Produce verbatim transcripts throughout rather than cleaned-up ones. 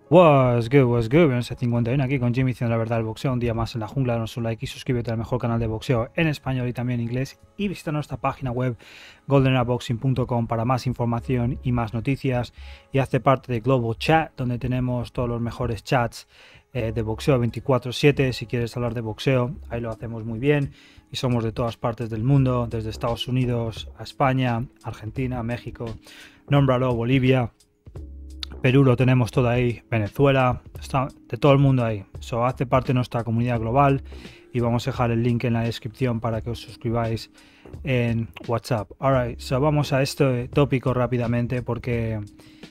What's good, what's good, Bienvenidos a cincuenta y uno aquí con Jimmy diciendo la verdad del boxeo, un día más en la jungla, danos un like y suscríbete al mejor canal de boxeo en español y también en inglés y visita nuestra página web golden era boxing punto com para más información y más noticias y hazte parte de Global Chat donde tenemos todos los mejores chats eh, de boxeo veinticuatro siete. Si quieres hablar de boxeo, ahí lo hacemos muy bien y somos de todas partes del mundo, desde Estados Unidos a España, Argentina, México, nómbralo, Bolivia, Perú lo tenemos todo ahí, Venezuela, está de todo el mundo ahí. So, hace parte de nuestra comunidad global y vamos a dejar el link en la descripción para que os suscribáis en WhatsApp. Alright, so vamos a este tópico rápidamente porque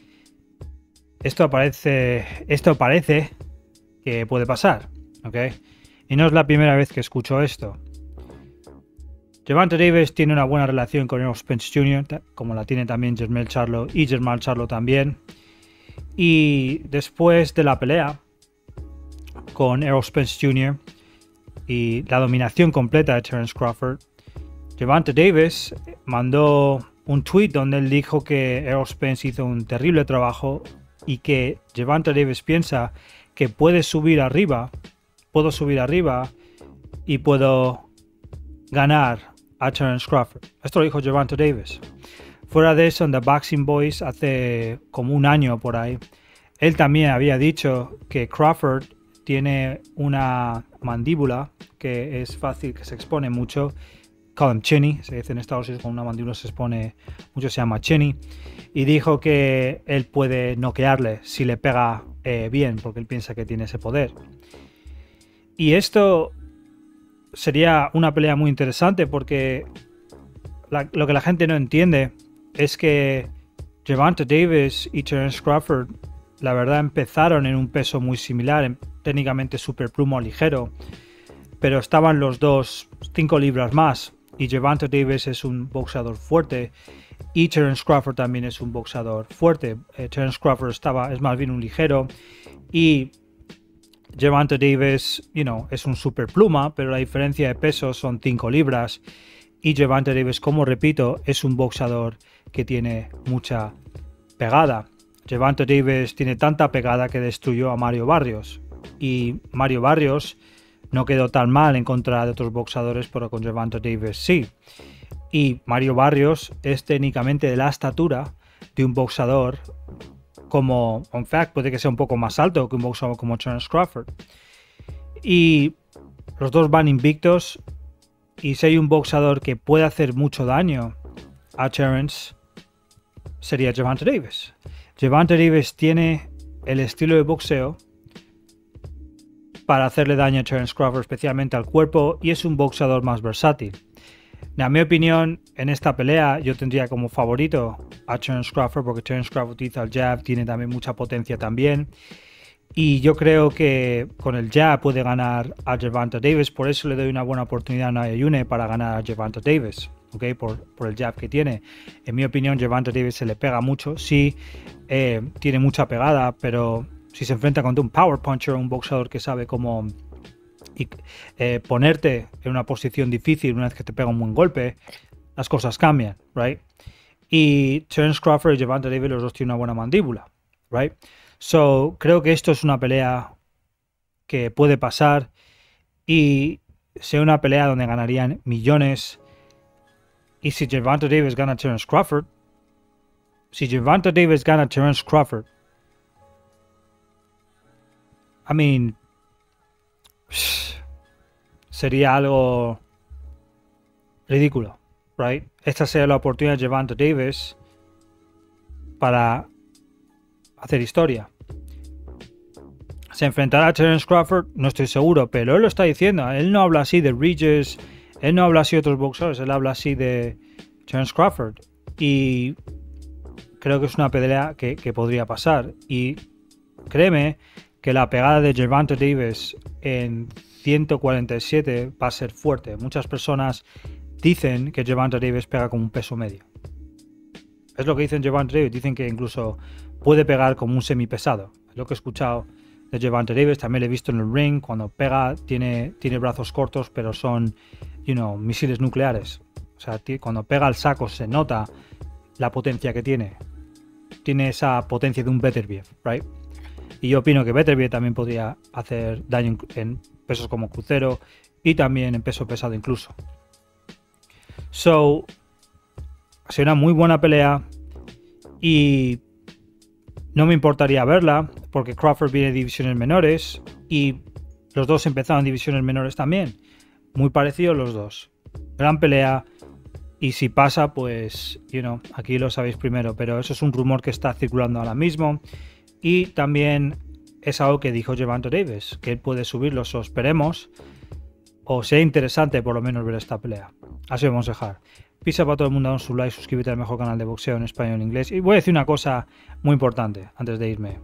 esto parece, esto parece que puede pasar, ¿ok? Y no es la primera vez que escucho esto. Gervonta Davis tiene una buena relación con Errol Spence junior, como la tiene también Jermell Charlo y Jermall Charlo también. Y después de la pelea con Errol Spence junior y la dominación completa de Terence Crawford, Gervonta Davis mandó un tweet donde él dijo que Errol Spence hizo un terrible trabajo y que Gervonta Davis piensa que puede subir arriba, puedo subir arriba y puedo ganar a Terence Crawford. Esto lo dijo Gervonta Davis. Fuera de eso, en The Boxing Boys, hace como un año por ahí, él también había dicho que Crawford tiene una mandíbula que es fácil, que se expone mucho. Call him chinny, se dice en Estados Unidos, con una mandíbula se expone mucho, se llama chinny. Y dijo que él puede noquearle si le pega eh, bien, porque él piensa que tiene ese poder. Y esto sería una pelea muy interesante porque la, lo que la gente no entiende es que Gervonta Davis y Terence Crawford, la verdad, empezaron en un peso muy similar, en, técnicamente super plumo ligero, pero estaban los dos cinco libras más. Y Gervonta Davis es un boxeador fuerte y Terence Crawford también es un boxeador fuerte. Eh, Terence Crawford estaba, es más bien un ligero y Gervonta Davis, you know, es un super pluma, pero la diferencia de peso son cinco libras. Y Gervonta Davis, como repito, es un boxeador que tiene mucha pegada. Gervonta Davis tiene tanta pegada que destruyó a Mario Barrios. Y Mario Barrios no quedó tan mal en contra de otros boxeadores, pero con Gervonta Davis sí. Y Mario Barrios es técnicamente de la estatura de un boxeador como, en fact, puede que sea un poco más alto que un boxeador como Terence Crawford. Y los dos van invictos. Y si hay un boxeador que puede hacer mucho daño a Terence, sería Gervonta Davis. Gervonta Davis tiene el estilo de boxeo para hacerle daño a Terence Crawford, especialmente al cuerpo, y es un boxeador más versátil. En mi opinión, en esta pelea yo tendría como favorito a Terence Crawford, porque Terence Crawford utiliza el jab, tiene también mucha potencia también. Y yo creo que con el jab puede ganar a Gervonta Davis, por eso le doy una buena oportunidad a Nayayune para ganar a Gervonta Davis, ¿okay? por, por el jab que tiene. En mi opinión, Gervonta Davis se le pega mucho, sí, eh, tiene mucha pegada, pero si se enfrenta contra un power puncher, un boxeador que sabe cómo y, eh, ponerte en una posición difícil una vez que te pega un buen golpe, las cosas cambian, right? Y Terence Crawford y Gervonta Davis, los dos tienen una buena mandíbula, right? So, creo que esto es una pelea que puede pasar y sea una pelea donde ganarían millones. Y si Gervonta Davis gana a Terence Crawford, si Gervonta Davis gana a Terence Crawford, I mean, sería algo ridículo, right? Esta sería la oportunidad de Gervonta Davis para hacer historia. ¿Se enfrentará a Terence Crawford? No estoy seguro, pero él lo está diciendo. Él no habla así de Regis, él no habla así de otros boxeadores, él habla así de Terence Crawford. Y creo que es una pelea que, que podría pasar. Y créeme que la pegada de Gervonta Davis en ciento cuarenta y siete va a ser fuerte. Muchas personas dicen que Gervonta Davis pega como un peso medio. Es lo que dicen Gervonta Davis. Dicen que incluso puede pegar como un semipesado. Es lo que he escuchado de Gervonta Davis. También lo he visto en el ring. Cuando pega, tiene, tiene brazos cortos, pero son, you know, misiles nucleares. O sea, cuando pega al saco se nota la potencia que tiene. Tiene esa potencia de un Beterbiev, right? Y yo opino que Beterbiev también podría hacer daño en, en pesos como crucero y también en peso pesado incluso. So, ha sido una muy buena pelea y no me importaría verla porque Crawford viene de divisiones menores y los dos empezaron en divisiones menores también. Muy parecidos los dos. Gran pelea. Y si pasa, pues, you know, aquí lo sabéis primero, pero eso es un rumor que está circulando ahora mismo. Y también es algo que dijo Gervonta Davis, que él puede subirlo, o esperemos, o sea interesante por lo menos ver esta pelea. Así vamos a dejar. Pisa para todo el mundo, dale su like, suscríbete al mejor canal de boxeo en español e inglés. Y voy a decir una cosa muy importante antes de irme.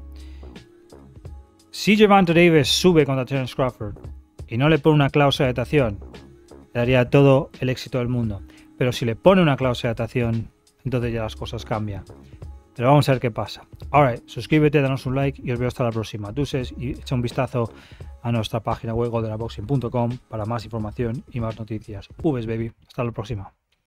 Si Gervonta Davis sube contra Terence Crawford y no le pone una cláusula de adación, le daría todo el éxito del mundo. Pero si le pone una cláusula de adación, entonces ya las cosas cambian. Pero vamos a ver qué pasa. Alright, suscríbete, danos un like y os veo hasta la próxima. Deuces y echa un vistazo a nuestra página web golden boxing punto com para más información y más noticias. Uves, baby. Hasta la próxima.